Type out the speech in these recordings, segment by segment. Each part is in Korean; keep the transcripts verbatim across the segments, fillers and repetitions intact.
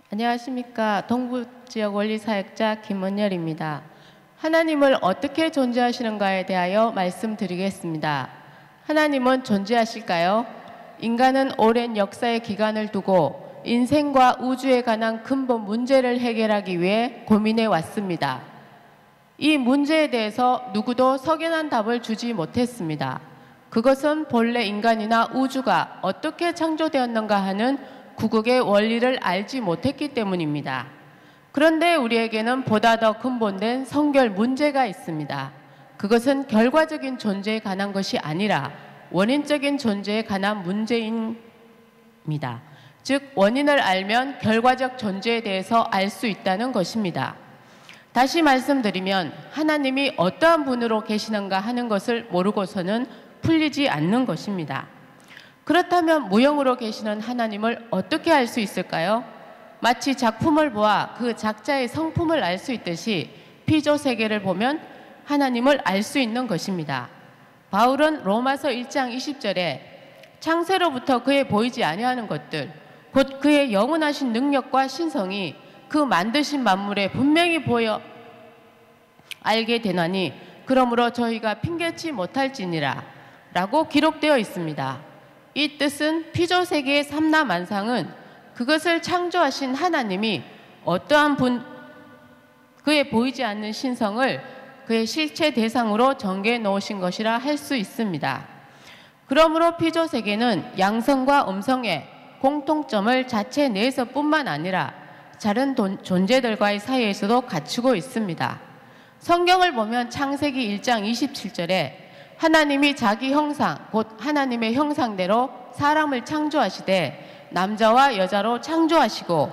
안녕하십니까. 동부지역 원리사역자 김은열입니다. 하나님을 어떻게 존재하시는가에 대하여 말씀드리겠습니다. 하나님은 존재하실까요? 인간은 오랜 역사의 기간을 두고 인생과 우주에 관한 근본 문제를 해결하기 위해 고민해 왔습니다. 이 문제에 대해서 누구도 석연한 답을 주지 못했습니다. 그것은 본래 인간이나 우주가 어떻게 창조되었는가 하는 구국의 원리를 알지 못했기 때문입니다. 그런데 우리에게는 보다 더 근본된 성결 문제가 있습니다. 그것은 결과적인 존재에 관한 것이 아니라 원인적인 존재에 관한 문제입니다. 즉, 원인을 알면 결과적 존재에 대해서 알 수 있다는 것입니다. 다시 말씀드리면 하나님이 어떠한 분으로 계시는가 하는 것을 모르고서는 풀리지 않는 것입니다. 그렇다면 무형으로 계시는 하나님을 어떻게 알 수 있을까요? 마치 작품을 보아 그 작자의 성품을 알 수 있듯이 피조 세계를 보면 하나님을 알 수 있는 것입니다. 바울은 로마서 일 장 이십 절에 창세로부터 그의 보이지 아니하는 것들, 곧 그의 영원하신 능력과 신성이 그 만드신 만물에 분명히 보여 알게 되나니 그러므로 저희가 핑계치 못할지니라 라고 기록되어 있습니다. 이 뜻은 피조세계의 삼라만상은 그것을 창조하신 하나님이 어떠한 분, 그의 보이지 않는 신성을 그의 실체 대상으로 전개해 놓으신 것이라 할 수 있습니다. 그러므로 피조세계는 양성과 음성의 공통점을 자체 내에서뿐만 아니라 다른 존재들과의 사이에서도 갖추고 있습니다. 성경을 보면 창세기 일 장 이십칠 절에 하나님이 자기 형상, 곧 하나님의 형상대로 사람을 창조하시되 남자와 여자로 창조하시고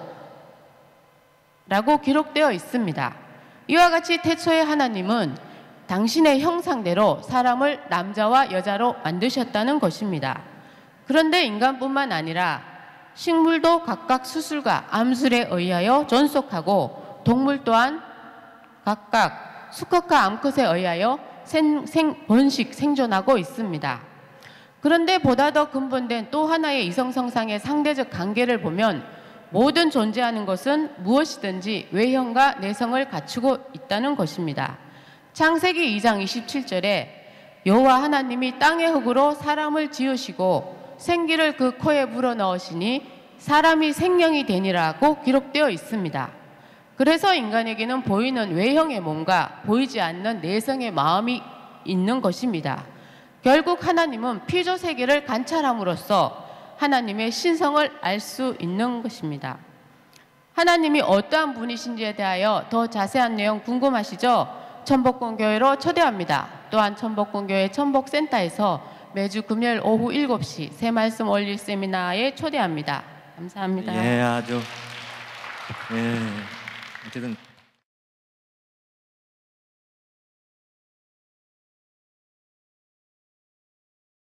라고 기록되어 있습니다. 이와 같이 태초의 하나님은 당신의 형상대로 사람을 남자와 여자로 만드셨다는 것입니다. 그런데 인간뿐만 아니라 식물도 각각 수술과 암술에 의하여 존속하고 동물 또한 각각 수컷과 암컷에 의하여 생, 생, 번식, 생존하고 있습니다. 그런데 보다 더 근본된 또 하나의 이성성상의 상대적 관계를 보면 모든 존재하는 것은 무엇이든지 외형과 내성을 갖추고 있다는 것입니다. 창세기 이 장 이십칠 절에 여호와 하나님이 땅의 흙으로 사람을 지으시고 생기를 그 코에 불어넣으시니 사람이 생명이 되니라고 기록되어 있습니다. 그래서 인간에게는 보이는 외형의 몸과 보이지 않는 내성의 마음이 있는 것입니다. 결국 하나님은 피조세계를 관찰함으로써 하나님의 신성을 알 수 있는 것입니다. 하나님이 어떠한 분이신지에 대하여 더 자세한 내용 궁금하시죠? 천복궁교회로 초대합니다. 또한 천복궁교회 천복센터에서 매주 금요일 오후 일곱 시 새 말씀 올릴 세미나에 초대합니다. 감사합니다. 예, 아주 예, 어쨌든